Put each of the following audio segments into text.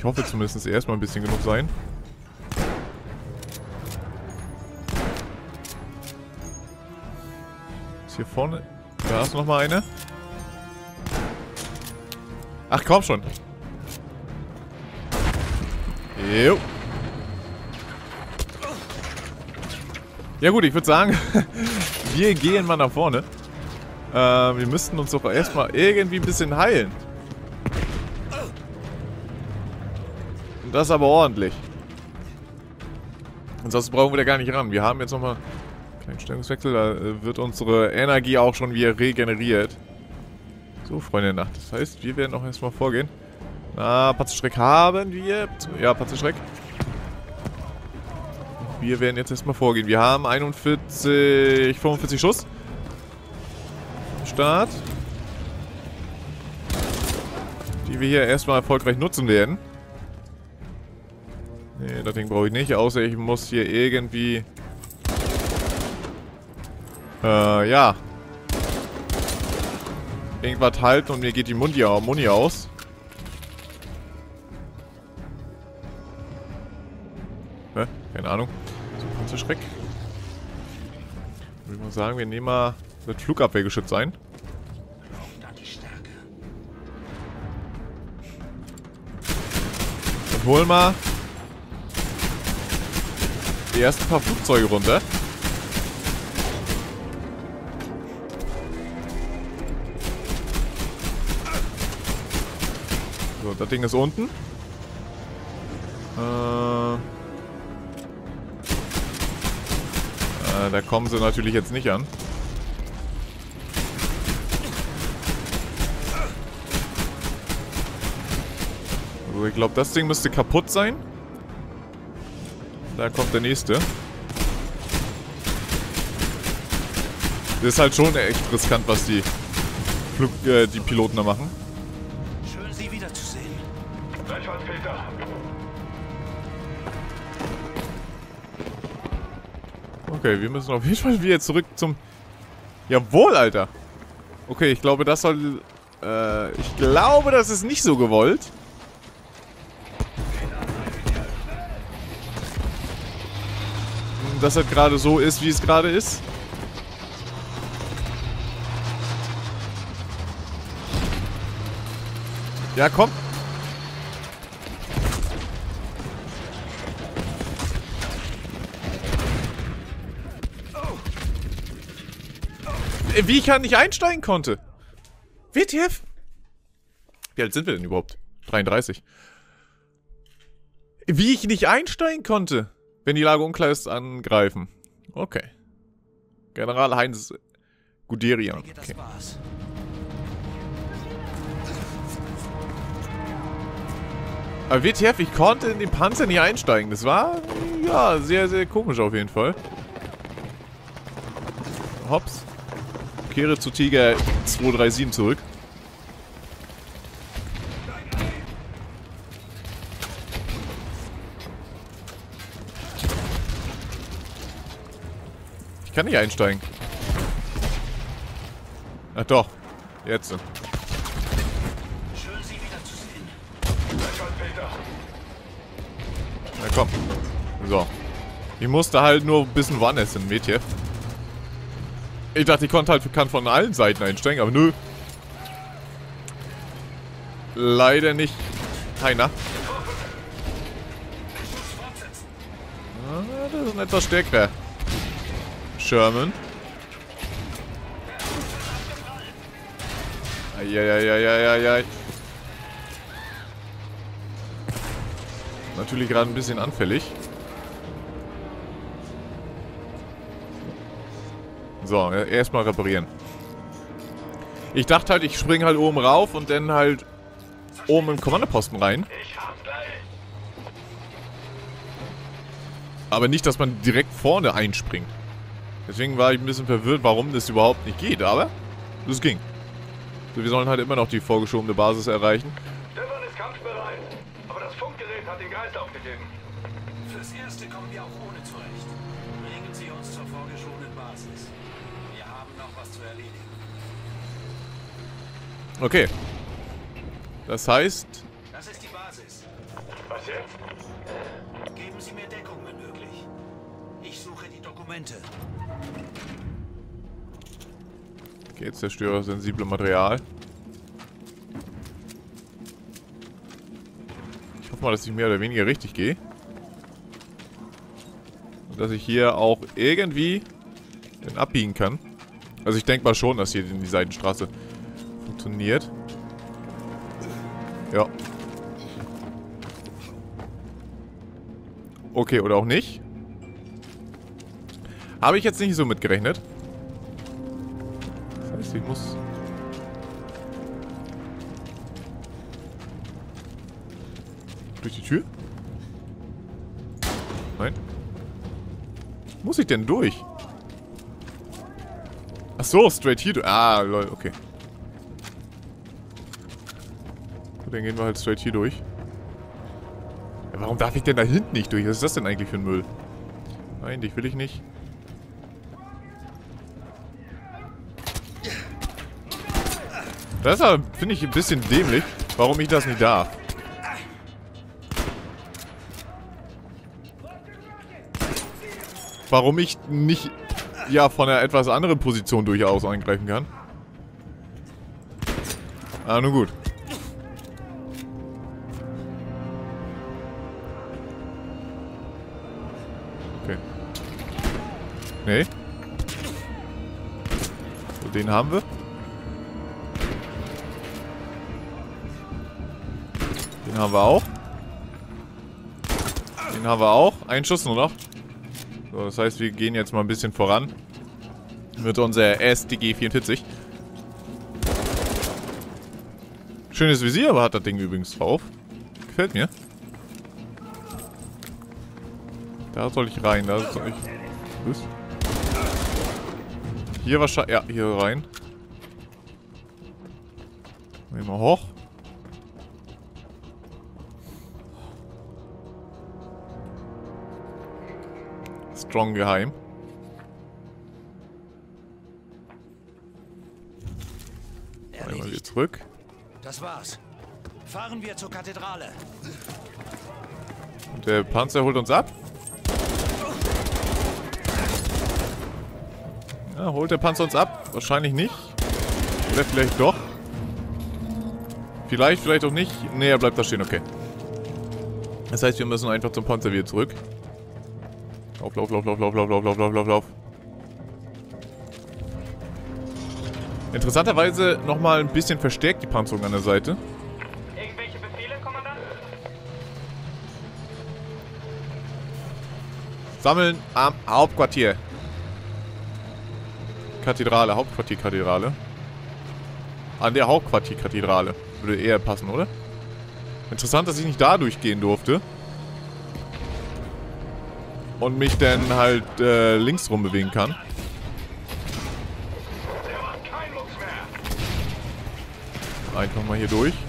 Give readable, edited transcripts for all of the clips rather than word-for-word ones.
hoffe zumindest erstmal ein bisschen genug sein. Ist hier vorne... Da ist noch mal eine. Ach, komm schon. Jo. Ja gut, ich würde sagen, wir gehen mal nach vorne. Wir müssten uns doch erstmal irgendwie ein bisschen heilen. Und das aber ordentlich. Ansonsten brauchen wir da gar nicht ran. Wir haben jetzt nochmal einen kleinen Stellungswechsel. Da wird unsere Energie auch schon wieder regeneriert. So, Freunde der Nacht. Das heißt, wir werden auch erstmal vorgehen. Na, Panzerschreck haben wir. Ja, Panzerschreck. Wir werden jetzt erstmal vorgehen. Wir haben 45 Schuss. Start. Die wir hier erstmal erfolgreich nutzen werden. Nee, das Ding brauche ich nicht. Außer ich muss hier irgendwie... ja. Irgendwas halten und mir geht die Muni aus. Ne? Keine Ahnung. So, Panzerschreck. Würde ich mal sagen, wir nehmen mal das Flugabwehrgeschütz ein. Und holen mal die ersten paar Flugzeuge runter. So, das Ding ist unten. Da kommen sie natürlich jetzt nicht an. Also ich glaube, das Ding müsste kaputt sein. Da kommt der nächste. Das ist halt schon echt riskant, was die Piloten da machen. Schön, Sie wiederzusehen. Gleichfalls, Peter. Okay, wir müssen auf jeden Fall wieder zurück zum... Jawohl, Alter! Okay, ich glaube, das soll... ich glaube, das ist nicht so gewollt. Dass das gerade so ist, wie es gerade ist. Ja, komm! Wie ich ja nicht einsteigen konnte. WTF? Wie alt sind wir denn überhaupt? 33. Wie ich nicht einsteigen konnte, wenn die Lage unklar ist, angreifen. Okay. General Heinz Guderian. Okay. Aber WTF, ich konnte in den Panzer nicht einsteigen. Das war, ja, sehr, sehr komisch auf jeden Fall. Hops. Kehre zu Tiger 237 zurück. Ich kann nicht einsteigen. Ach doch. Jetzt. Schön, Sie wiederzusehen. Gleichfalls, Peter. Na komm. So. Ich musste halt nur ein bisschen woanders hin, WTF. Ich dachte, ich kann von allen Seiten einsteigen, aber nö. Leider nicht. Keiner. Ah, das ist ein etwas stärkerer Sherman. Eieieiei. Natürlich gerade ein bisschen anfällig. So, erstmal reparieren. Ich dachte halt, ich springe halt oben rauf und dann halt oben im Kommandoposten rein. Aber nicht, dass man direkt vorne einspringt. Deswegen war ich ein bisschen verwirrt, warum das überhaupt nicht geht, aber das ging. So, wir sollen halt immer noch die vorgeschobene Basis erreichen. Stefan ist kampfbereit, aber das Funkgerät hat den Geist aufgegeben. Fürs Erste kommen wir auch ohne zurecht. Bringen Sie uns zur vorgeschobenen Basis. Wir haben noch was zu erledigen. Okay. Das heißt... Das ist die Basis. Was jetzt? Geben Sie mir Deckung, wenn möglich. Ich suche die Dokumente. Okay, jetzt zerstöre sensible Material. Ich hoffe mal, dass ich mehr oder weniger richtig gehe. Und dass ich hier auch irgendwie den abbiegen kann. Also ich denke mal schon, dass hier die Seitenstraße funktioniert. Ja. Okay, oder auch nicht. Habe ich jetzt nicht so mitgerechnet. Das heißt, ich muss... durch die Tür? Nein. Muss ich denn durch? Ach so, straight hier durch. Ah, lol, okay. Gut, dann gehen wir halt straight hier durch. Ja, warum darf ich denn da hinten nicht durch? Was ist das denn eigentlich für ein Müll? Nein, dich will ich nicht. Das ist aber, finde ich, ein bisschen dämlich, warum ich das nicht darf. Warum ich nicht, ja, von einer etwas anderen Position durchaus eingreifen kann. Ah, nun gut. Okay. Nee. So, den haben wir. Den haben wir auch. Den haben wir auch. Ein Schuss nur noch. So, das heißt, wir gehen jetzt mal ein bisschen voran. Mit unserer STG 44. Schönes Visier, aber hat das Ding übrigens drauf. Gefällt mir. Da soll ich rein, da soll ich... Was? Hier wahrscheinlich... Ja, hier rein. Gehen wir hoch. Strong geheim. Einmal wieder zurück. Das war's. Fahren wir zur Kathedrale. Und der Panzer holt uns ab. Ja, holt der Panzer uns ab? Wahrscheinlich nicht. Oder vielleicht doch. Vielleicht auch nicht. Nee, er bleibt da stehen, okay. Das heißt, wir müssen einfach zum Panzer wieder zurück. Lauf, lauf, lauf, lauf, lauf, lauf, lauf, lauf, lauf, lauf, lauf. Interessanterweise nochmal ein bisschen verstärkt die Panzerung an der Seite. Irgendwelche Befehle, Kommandant? Sammeln am Hauptquartier. Kathedrale, Hauptquartierkathedrale. An der Hauptquartierkathedrale. Würde eher passen, oder? Interessant, dass ich nicht da durchgehen durfte. Und mich dann halt links rum bewegen kann. Der macht keinen Mucks mehr. Einfach mal hier durch.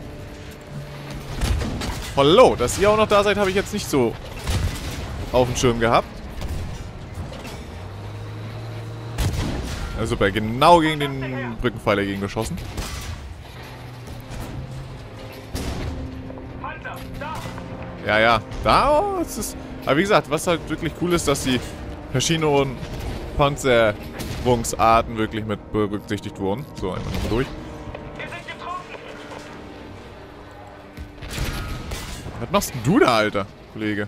Hallo, dass ihr auch noch da seid, habe ich jetzt nicht so auf dem Schirm gehabt. Also super, genau gegen den Brückenpfeiler gegen geschossen. Panzer, da! Ja, ja, da ist es. Aber wie gesagt, was halt wirklich cool ist, dass die verschiedenen Panzerungsarten wirklich mit berücksichtigt wurden. So, einmal nochmal durch. Wir sind getroffen! Was machst denn du da, Alter, Kollege?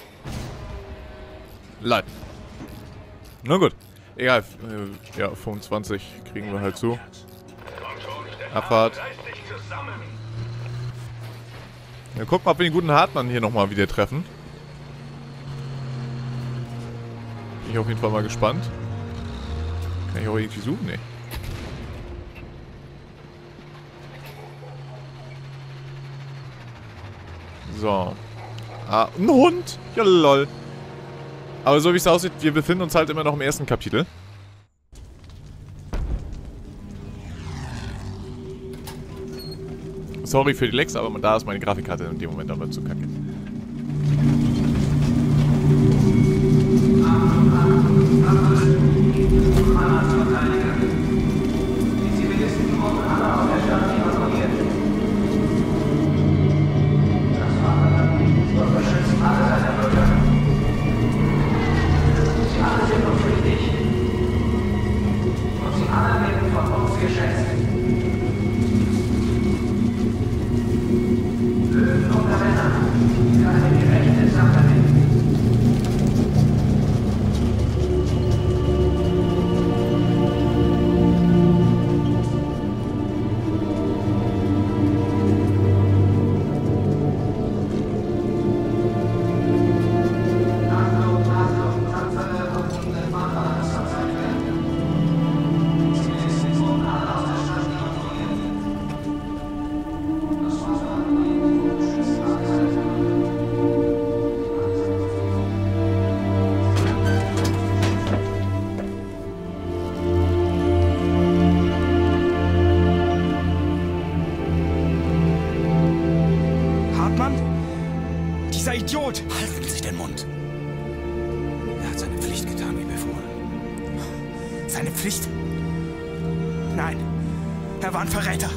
Leid. Na gut. Egal. Ja, 25 kriegen wir halt zu. Komm schon, Stefan, Abfahrt. reiß dich zusammen! Ja, gucken, ob wir den guten Hartmann hier nochmal wieder treffen. Bin ich auf jeden Fall mal gespannt. Kann ich auch irgendwie suchen? Nee. So. Ah, ein Hund! Ja, lol. Aber so wie es aussieht, wir befinden uns halt immer noch im ersten Kapitel. Sorry für die Lags, aber da ist meine Grafikkarte in dem Moment aber zu kacke. Dieser Idiot! Halten Sie den Mund. Er hat seine Pflicht getan, wie befohlen. Seine Pflicht? Nein, er war ein Verräter.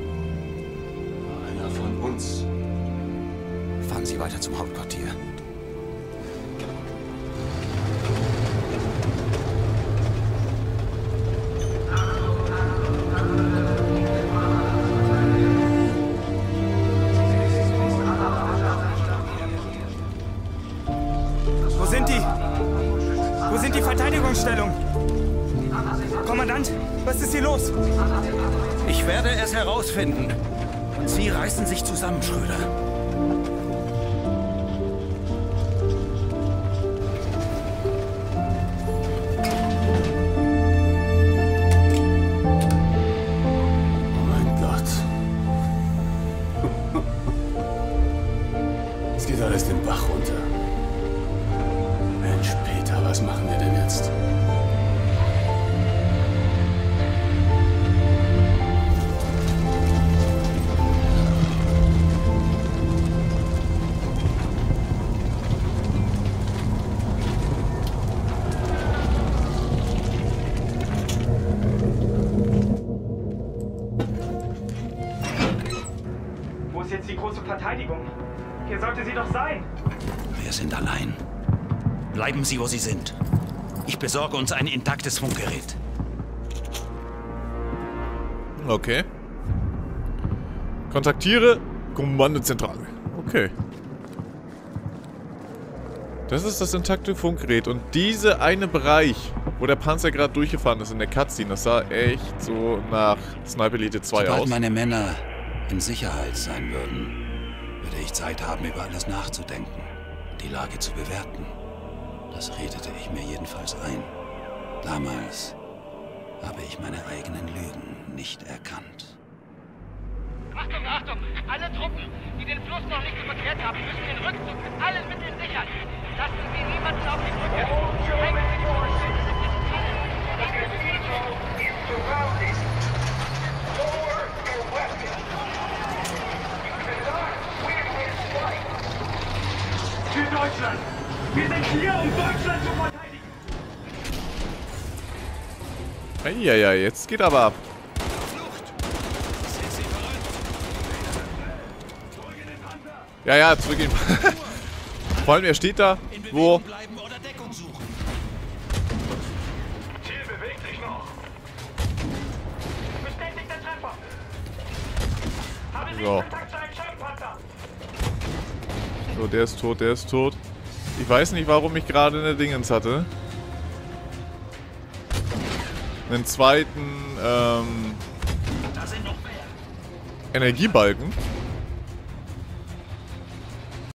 Einer von uns. Fahren Sie weiter zum Hauptquartier. Wo sind die? Wo sind die Verteidigungsstellungen? Kommandant, was ist hier los? Ich werde es herausfinden. Und Sie reißen sich zusammen, Schröder. Oh mein Gott. Es geht alles den Bach runter. Mensch, Peter, was machen wir denn jetzt? Wo ist jetzt die große Verteidigung? Hier sollte sie doch sein. Wir sind allein. Bleiben Sie, wo Sie sind. Ich besorge uns ein intaktes Funkgerät. Okay. Kontaktiere Kommandozentrale. Okay. Das ist das intakte Funkgerät. Und dieser eine Bereich, wo der Panzer gerade durchgefahren ist in der Cutscene, das sah echt so nach Sniper Elite 2 Sobald aus. meine Männer in Sicherheit sein würden, würde ich Zeit haben, über alles nachzudenken, die Lage zu bewerten. Das redete ich mir jedenfalls ein. Damals habe ich meine eigenen Lügen nicht erkannt. Achtung, Achtung! Alle Truppen, die den Fluss noch nicht überquert haben, müssen den Rückzug mit allen Mitteln sichern. Lassen Sie niemanden auf die Brücke. Hängen Sie die Süddeutschland! Wir sind hier, um Deutschland zu verteidigen! Eieiei, jetzt geht aber ab. Ja, ja, zurückgehen. Vor allem, er steht da, wo... Bleiben oder Deckung suchen. Ziel bewegt sich noch! Bestätigter Treffer. Habe Sie So. Kontakt zu einem Scheinpanzer? So, der ist tot, der ist tot. Ich weiß nicht, warum ich gerade eine Dingens hatte. Einen zweiten, Da sind noch mehr. Energiebalken.